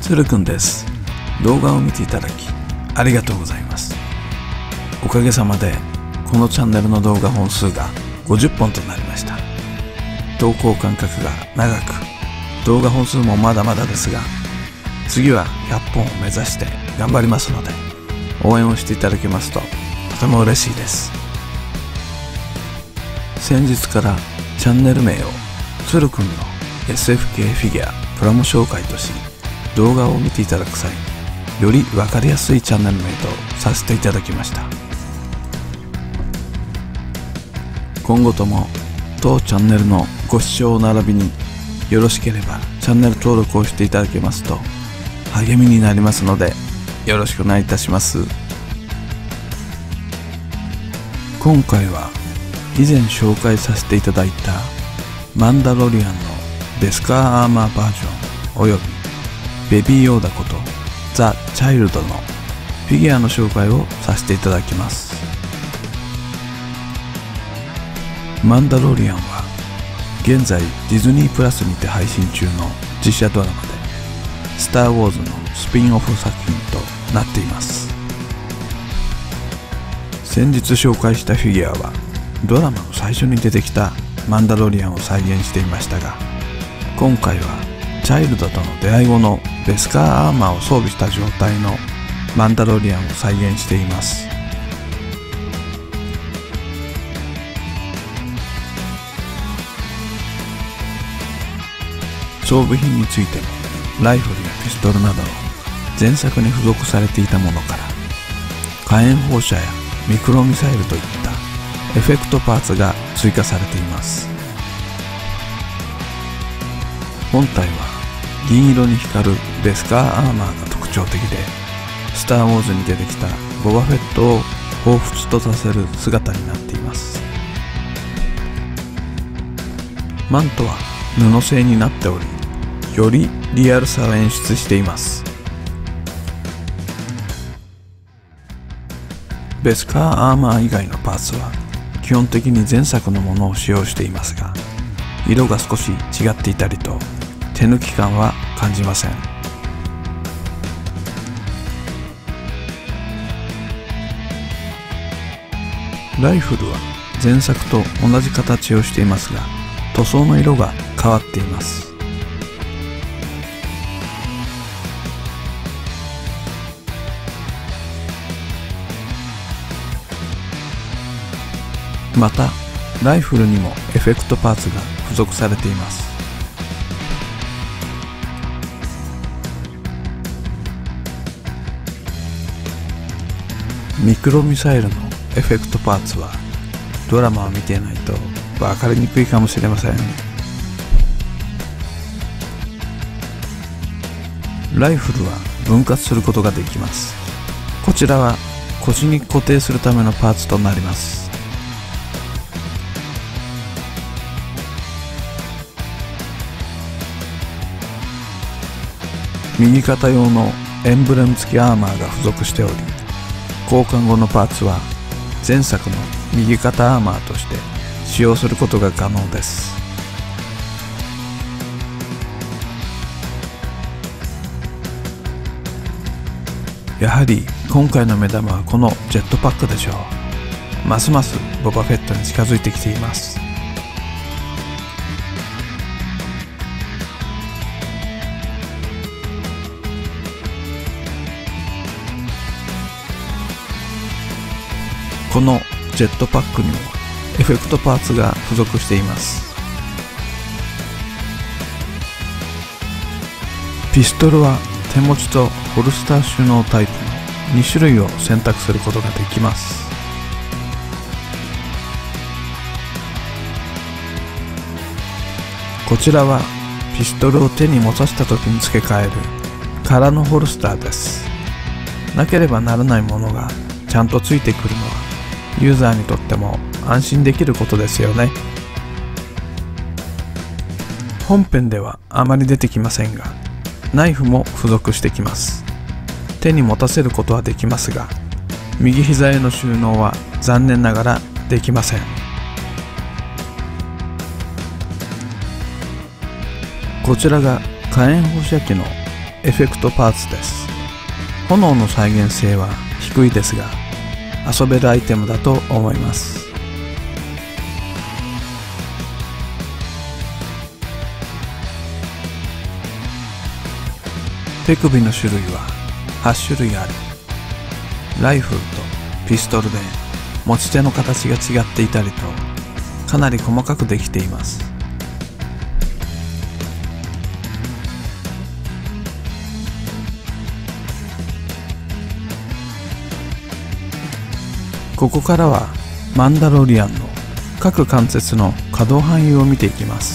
つるくんです。動画を見ていただきありがとうございます。おかげさまでこのチャンネルの動画本数が50本となりました。投稿間隔が長く、動画本数もまだまだですが、次は100本を目指して頑張りますので、応援をしていただけますととても嬉しいです。先日からチャンネル名をつるくんの SF 系フィギュアプラモ紹介とし、動画を見ていただく際、より分かりやすいチャンネル名とさせていただきました。今後とも当チャンネルのご視聴並びによろしければチャンネル登録をしていただけますと励みになりますので、よろしくお願いいたします。今回は以前紹介させていただいたマンダロリアンのベスカーアーマーバージョンおよびベビーヨーダことザ・チャイルドのフィギュアの紹介をさせていただきます。マンダロリアンは現在ディズニープラスにて配信中の実写ドラマでスター・ウォーズのスピンオフ作品となっています。先日紹介したフィギュアはドラマの最初に出てきたマンダロリアンを再現していましたが、今回はチャイルドとの出会い後のベスカーアーマーを装備した状態のマンダロリアンを再現しています。装備品についてもライフルやピストルなどの前作に付属されていたものから火炎放射やミクロミサイルといったエフェクトパーツが追加されています。本体は銀色に光るベスカーアーマーが特徴的で、スター・ウォーズに出てきたボバフェットを彷彿とさせる姿になっています。マントは布製になっており、よりリアルさを演出しています。ベスカーアーマー以外のパーツは基本的に前作のものを使用していますが、色が少し違っていたりと手抜き感は感じません。ライフルは前作と同じ形をしていますが、塗装の色が変わっています。またライフルにもエフェクトパーツが付属されています。ミクロミサイルのエフェクトパーツはドラマを見ていないと分かりにくいかもしれません。ライフルは分割することができます。こちらは腰に固定するためのパーツとなります。右肩用のエンブレム付きアーマーが付属しており、交換後のパーツは前作の右肩アーマーとして使用することが可能です。やはり今回の目玉はこのジェットパックでしょう。ますますボバフェットに近づいてきています。このジェットパックにもエフェクトパーツが付属しています。ピストルは手持ちとホルスター収納タイプの2種類を選択することができます。こちらはピストルを手に持たせた時に付け替える空のホルスターです。なければならないものがちゃんとついてくるのはユーザーにとっても安心できることですよね。本編ではあまり出てきませんが、ナイフも付属してきます。手に持たせることはできますが、右膝への収納は残念ながらできません。こちらが火炎放射器のエフェクトパーツです。炎の再現性は低いですが、遊べるアイテムだと思います。手首の種類は8種類あり、ライフルとピストルで持ち手の形が違っていたりと、かなり細かくできています。ここからはマンダロリアンの各関節の可動範囲を見ていきます。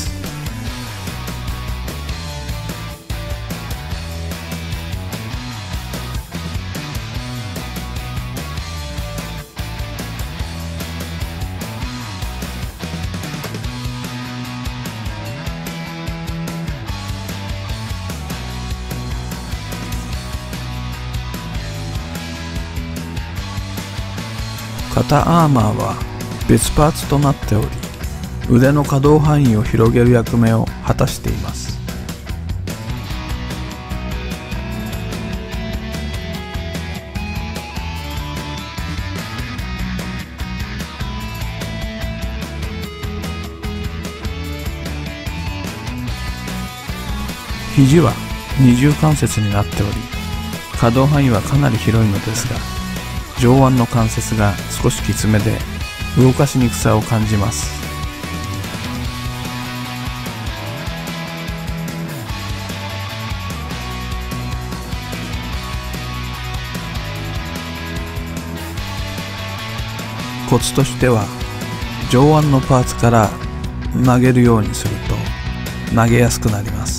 肩アーマーは別パーツとなっており、腕の可動範囲を広げる役目を果たしています。肘は二重関節になっており、可動範囲はかなり広いのですが、上腕の関節が少しきつめで動かしにくさを感じます。コツとしては、上腕のパーツから曲げるようにすると投げやすくなります。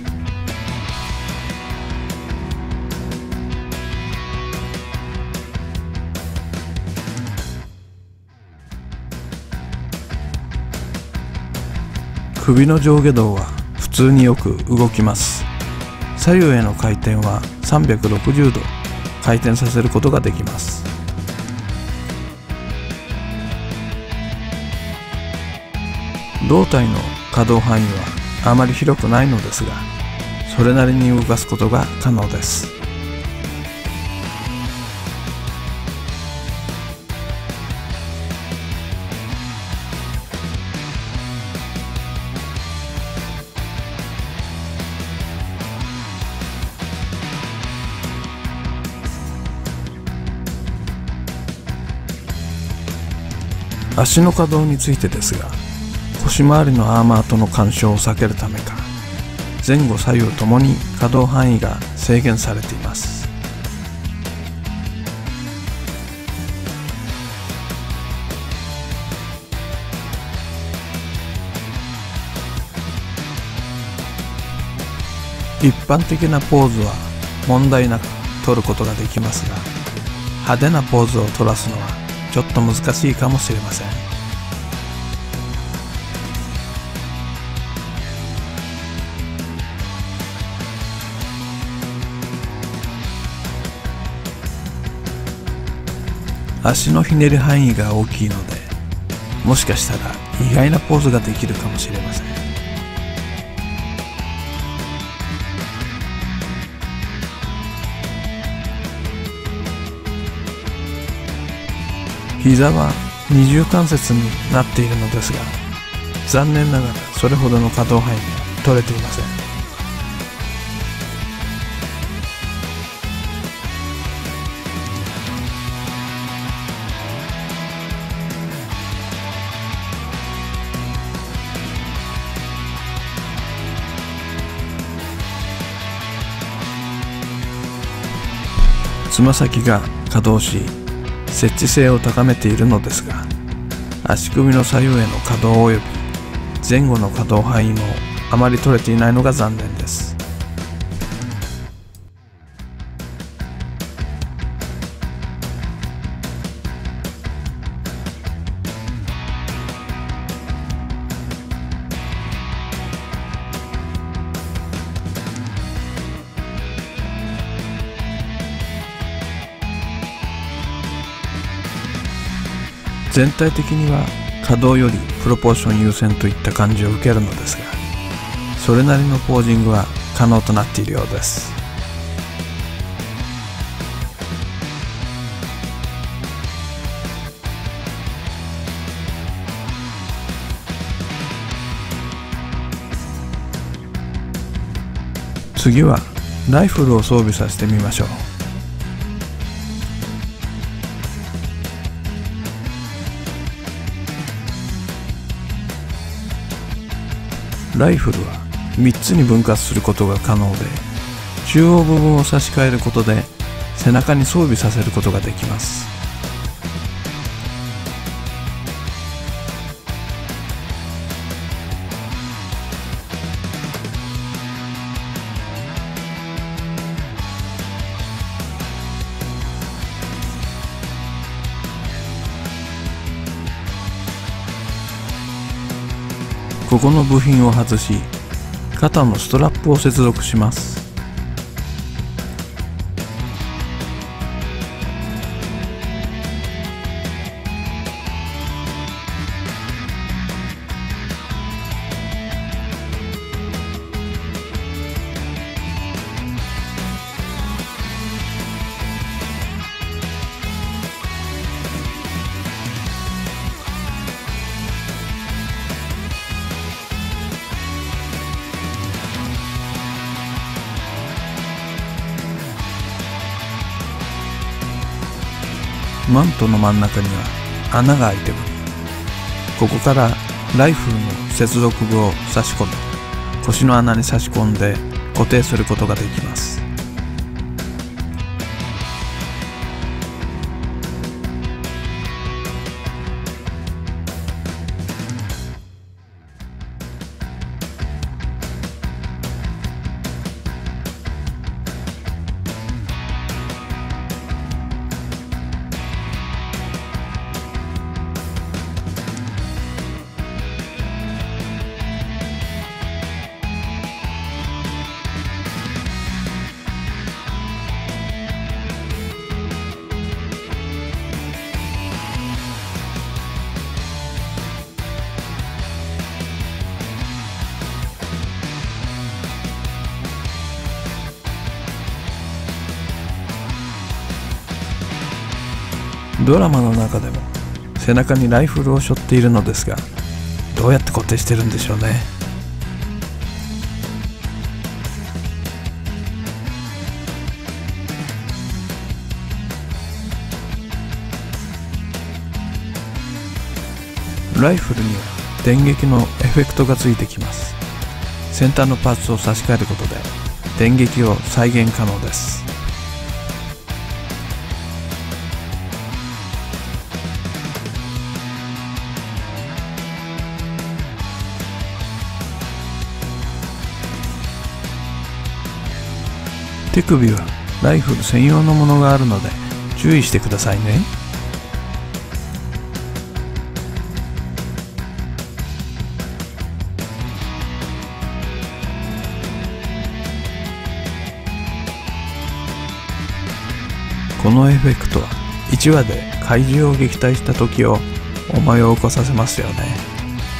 首の上下動は普通によく動きます。左右への回転は360度回転させることができます。胴体の可動範囲はあまり広くないのですが、それなりに動かすことが可能です。足の可動についてですが、腰回りのアーマーとの干渉を避けるためか、前後左右ともに可動範囲が制限されています。一般的なポーズは問題なく取ることができますが、派手なポーズを取らすのはちょっと難しいかもしれません。足のひねり範囲が大きいので、もしかしたら意外なポーズができるかもしれません。膝は二重関節になっているのですが、残念ながらそれほどの可動範囲が取れていません。つま先が可動し、接地性を高めているのですが、足首の左右への可動及び前後の可動範囲もあまり取れていないのが残念です。全体的には可動よりプロポーション優先といった感じを受けるのですが、それなりのポージングは可能となっているようです。 次はライフルを装備させてみましょう。ライフルは3つに分割することが可能で、中央部分を差し替えることで背中に装備させることができます。ここの部品を外し、肩のストラップを接続します。マントの真ん中には穴が開いており、ここからライフルの接続部を差し込み、腰の穴に差し込んで固定することができます。ドラマの中でも背中にライフルを背負っているのですが、どうやって固定してるんでしょうね。ライフルには電撃のエフェクトがついてきます。先端のパーツを差し替えることで電撃を再現可能です。手首はライフル専用のものがあるので注意してくださいね。このエフェクトは1話で怪獣を撃退した時を思い起こさせますよね。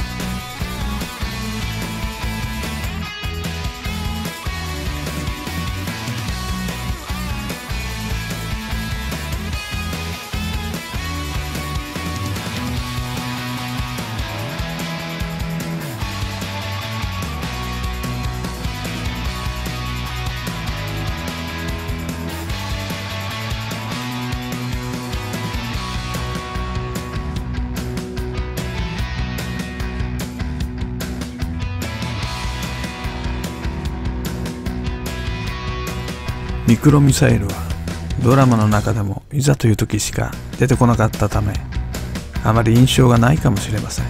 ミクロミサイルはドラマの中でもいざという時しか出てこなかったため、あまり印象がないかもしれません。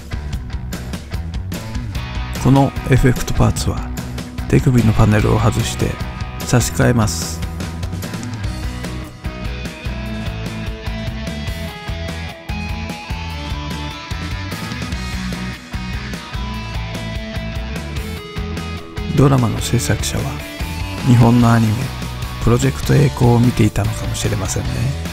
このエフェクトパーツは手首のパネルを外して差し替えます。ドラマの制作者は日本のアニメプロジェクト栄光を見ていたのかもしれませんね。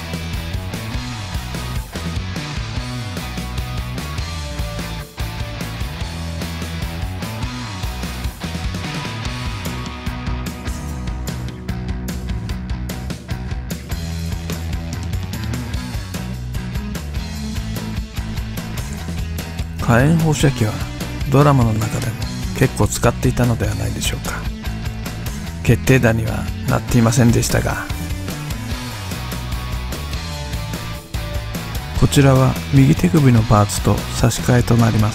火炎放射器はドラマの中でも結構使っていたのではないでしょうか。 決定打にはなっていませんでしたが、こちらは右手首のパーツと差し替えとなります。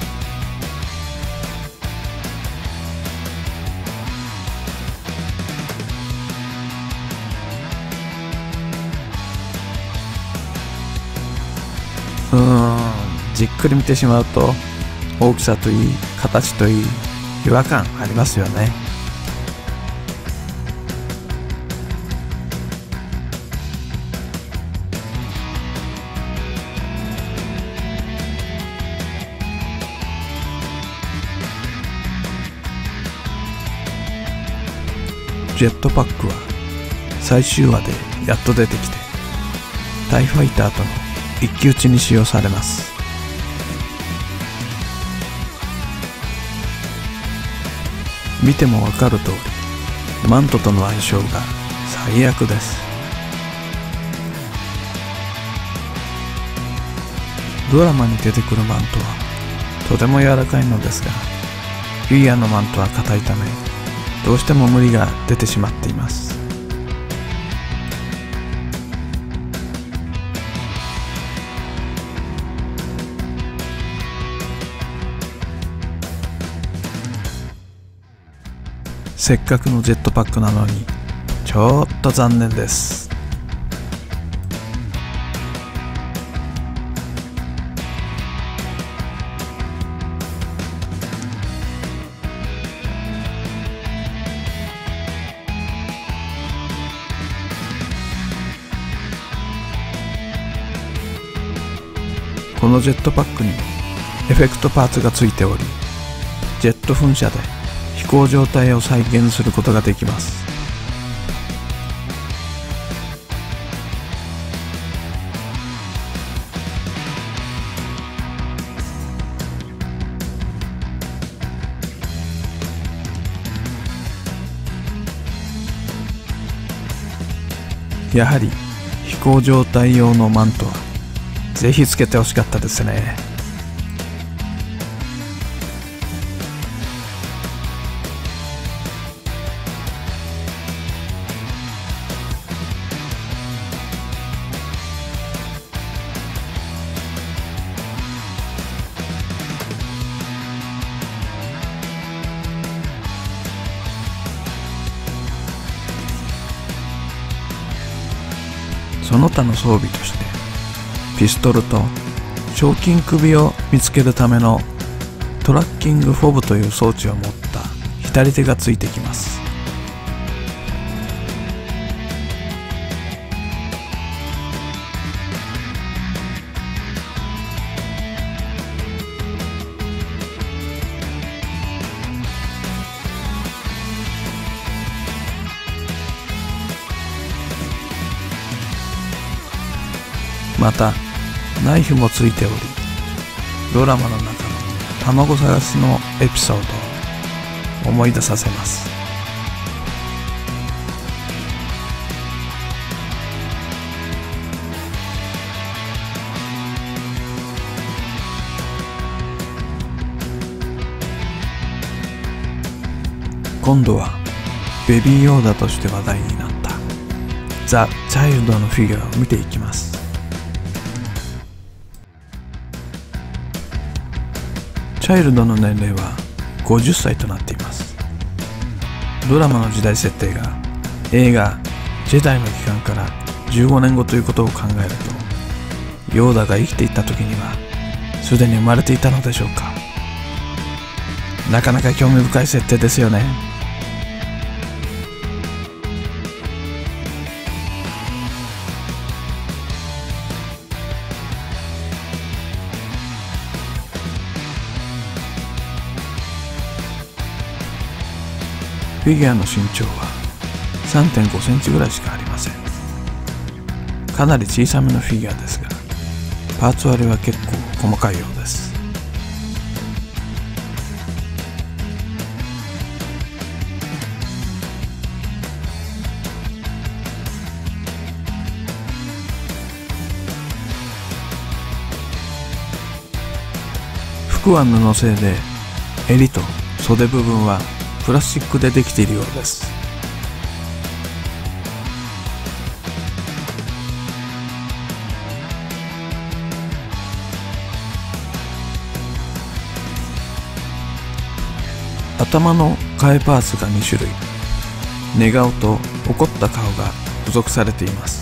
じっくり見てしまうと大きさといい形といい違和感ありますよね。ジェットパックは最終話でやっと出てきて、タイファイターとの一騎打ちに使用されます。見てもわかる通り、マントとの相性が最悪です。ドラマに出てくるマントはとても柔らかいのですが、フィギュアのマントは硬いため、どうしても無理が出てしまっています。せっかくのジェットパックなのにちょっと残念です。このジェットパックにもエフェクトパーツがついており、ジェット噴射で飛行状態を再現することができます。やはり飛行状態用のマントはぜひつけてほしかったですね。その他の装備として、ピストルと賞金首を見つけるためのトラッキングフォブという装置を持った左手がついてきます。またナイフもついており、ドラマの中の卵探しのエピソードを思い出させます。今度はベビーヨーダとして話題になったザ・チャイルドのフィギュアを見ていきます。チャイルドの年齢は50歳となっています。ドラマの時代設定が映画「ジェダイの帰還」から15年後ということを考えると、ヨーダが生きていた時にはすでに生まれていたのでしょうか。なかなか興味深い設定ですよね。フィギュアの身長は 3.5 センチぐらいしかありません。かなり小さめのフィギュアですが、パーツ割れは結構細かいようです。服は布製で、襟と袖部分はプラスチックでできているようです。 頭の替えパーツが2種類、寝顔と怒った顔が付属されています。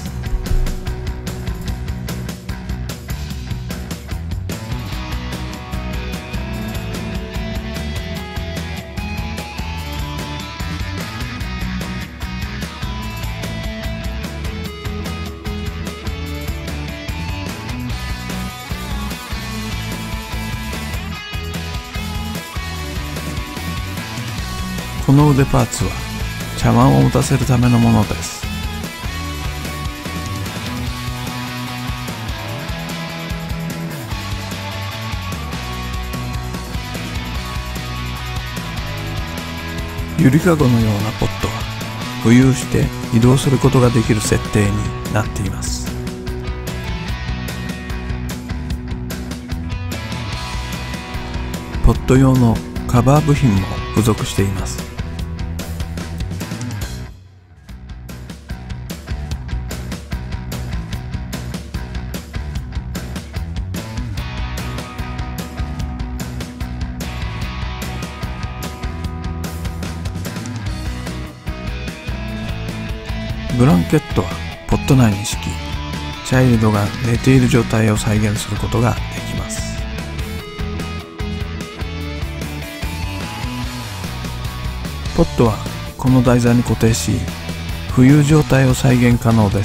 この腕パーツは茶碗を持たせるためのものです。ゆりかごのようなポットは浮遊して移動することができる設定になっています。ポット用のカバー部品も付属しています。ブランケットはポット内に敷き、チャイルドが寝ている状態を再現することができます。ポットはこの台座に固定し、浮遊状態を再現可能です。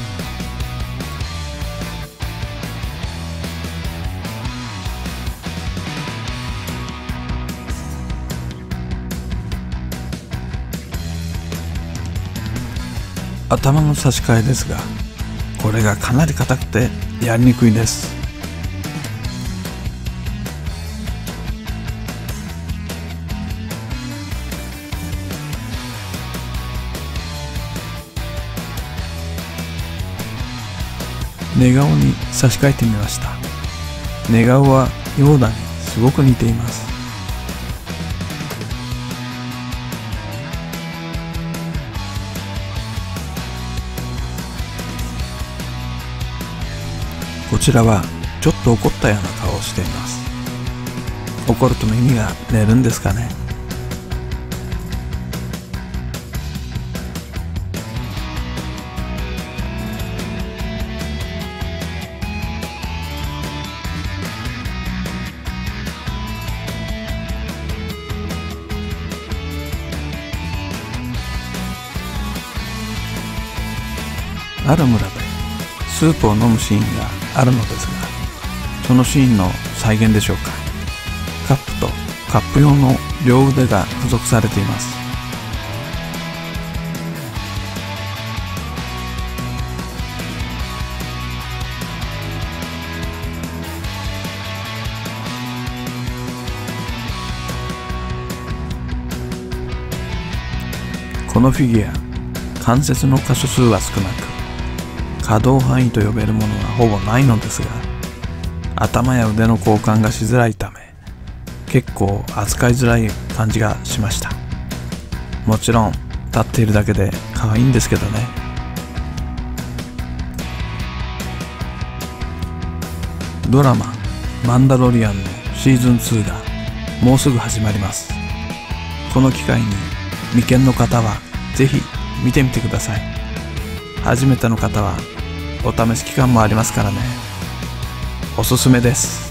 頭の差し替えですが、これがかなり硬くてやりにくいです。寝顔に差し替えてみました。寝顔はヨーダにすごく似ています。こちらはちょっと怒ったような顔をしています。怒ると耳が寝るんですかね。ある村でスープを飲むシーンがあるのですが、そのシーンの再現でしょうか。カップとカップ用の両腕が付属されています。このフィギュア、関節の箇所数は少なく、可動範囲と呼べるものはほぼないのですが、頭や腕の交換がしづらいため、結構扱いづらい感じがしました。もちろん立っているだけで可愛いんですけどね。ドラマ「マンダロリアン」のシーズン2がもうすぐ始まります。この機会に未見の方はぜひ見てみてください。初めての方はお試し期間もありますからね。おすすめです。